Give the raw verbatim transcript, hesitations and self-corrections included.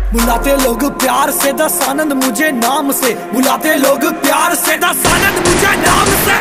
बुलाते लोग प्यार से दस आनंद मुझे नाम से, बुलाते लोग प्यार से